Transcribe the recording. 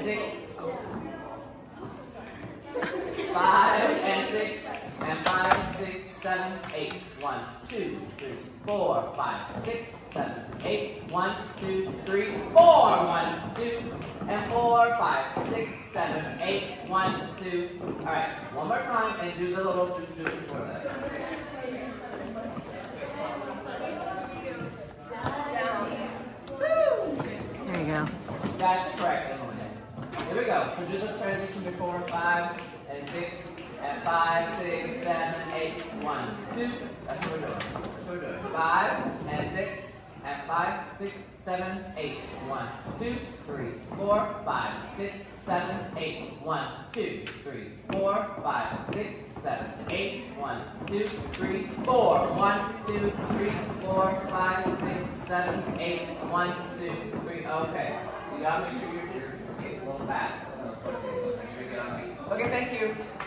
6. 5 and 6 and 5, 6, 7, 8. 1, 2, 3, 4, 5, 6, 7, 8. 1, 2, 3, 4. 1, 2, and 4, 5, 6, 7, 8. 1, 2. All right, one more time and do the little do it before that. There you go. That's correct, Emily. Here we go. So do the transition before 5 and 6 and 5, 6, 7, 8. 1, 2. That's what we're doing. That's what we're doing. 5 and 6 and 5, 6, 7, 8. 1, 2, 3, 4, 5, 6, 7, 8. 1, 2, 3, 4, 5, 6, 7, 8. 1, 2, 3, 4. 1, 2, 3, 4, 5, 6, 7, 8. 1, 2, 3. Okay. You gotta make sure you're getting a little fast. So make sure you get on me. Okay, thank you.